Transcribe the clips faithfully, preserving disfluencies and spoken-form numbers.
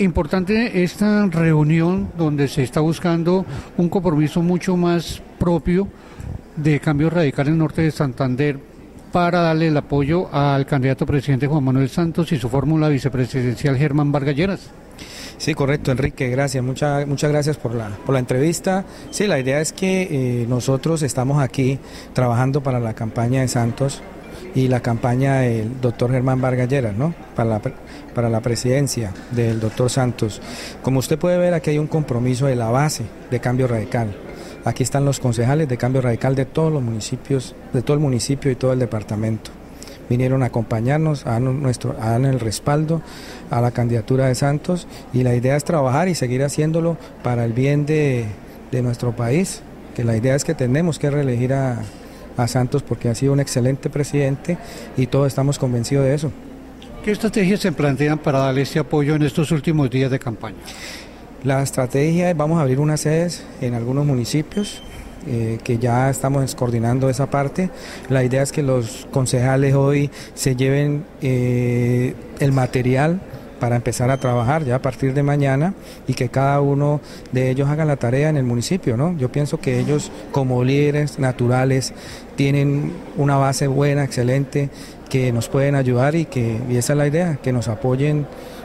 importante esta reunión donde se está buscando un compromiso mucho más propio de Cambio Radical en el norte de Santander para darle el apoyo al candidato presidente Juan Manuel Santos y su fórmula vicepresidencial Germán Vargas Lleras. Sí, correcto, Enrique, gracias, muchas muchas gracias por la, por la entrevista. Sí, la idea es que eh, nosotros estamos aquí trabajando para la campaña de Santos y la campaña del doctor Germán Vargas Lleras, ¿no? Para la, para la presidencia del doctor Santos. Como usted puede ver, aquí hay un compromiso de la base de Cambio Radical. Aquí están los concejales de Cambio Radical de todos los municipios, de todo el municipio y todo el departamento. Vinieron a acompañarnos, a dar, nuestro, a dar el respaldo a la candidatura de Santos y la idea es trabajar y seguir haciéndolo para el bien de, de nuestro país, que la idea es que tenemos que reelegir a, a Santos porque ha sido un excelente presidente y todos estamos convencidos de eso. ¿Qué estrategias se plantean para darle este apoyo en estos últimos días de campaña? La estrategia es, vamos a abrir unas sedes en algunos municipios, eh, que ya estamos coordinando esa parte. La idea es que los concejales hoy se lleven eh, el material para empezar a trabajar ya a partir de mañana y que cada uno de ellos haga la tarea en el municipio, ¿no? Yo pienso que ellos como líderes naturales tienen una base buena, excelente, que nos pueden ayudar y que y esa es la idea, que nos apoyen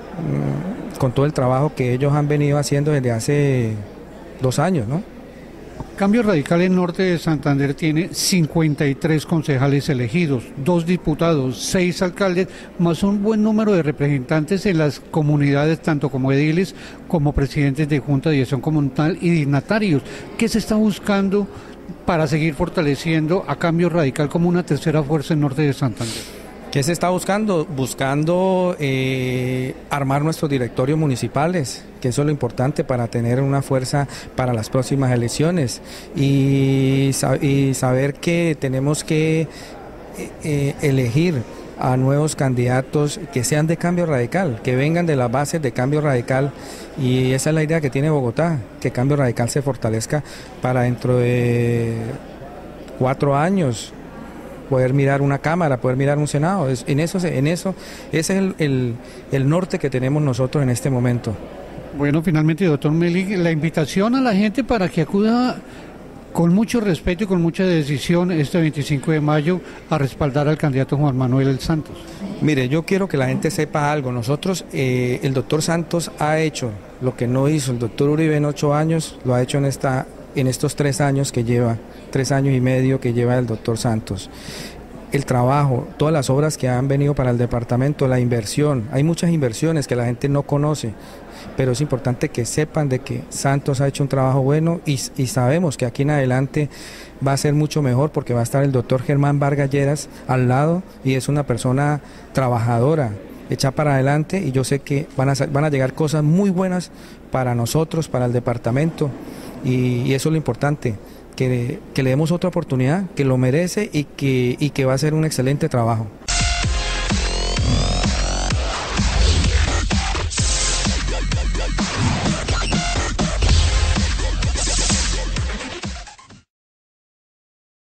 con todo el trabajo que ellos han venido haciendo desde hace dos años, ¿no? Cambio Radical en Norte de Santander tiene cincuenta y tres concejales elegidos, dos diputados, seis alcaldes, más un buen número de representantes en las comunidades, tanto como ediles, como presidentes de Junta de Dirección Comunal y dignatarios. ¿Qué se está buscando para seguir fortaleciendo a Cambio Radical como una tercera fuerza en Norte de Santander? ¿Qué se está buscando? Buscando eh, armar nuestros directorios municipales, que eso es lo importante para tener una fuerza para las próximas elecciones y, y saber que tenemos que eh, elegir a nuevos candidatos que sean de Cambio Radical, que vengan de las bases de Cambio Radical y esa es la idea que tiene Bogotá, que Cambio Radical se fortalezca para dentro de cuatro años. Poder mirar una Cámara, poder mirar un Senado, es, en eso, en eso ese es el, el, el norte que tenemos nosotros en este momento. Bueno, finalmente, doctor Meli, la invitación a la gente para que acuda con mucho respeto y con mucha decisión este veinticinco de mayo a respaldar al candidato Juan Manuel Santos. Mire, yo quiero que la gente sepa algo, nosotros, eh, el doctor Santos ha hecho lo que no hizo el doctor Uribe en ocho años, lo ha hecho en esta en estos tres años que lleva, tres años y medio que lleva el doctor Santos. El trabajo, todas las obras que han venido para el departamento, la inversión, hay muchas inversiones que la gente no conoce, pero es importante que sepan de que Santos ha hecho un trabajo bueno y, y sabemos que aquí en adelante va a ser mucho mejor porque va a estar el doctor Germán Vargas Lleras al lado y es una persona trabajadora, echa para adelante y yo sé que van a, van a llegar cosas muy buenas para nosotros, para el departamento. Y, y eso es lo importante, que, que le demos otra oportunidad, que lo merece y que, y que va a ser un excelente trabajo.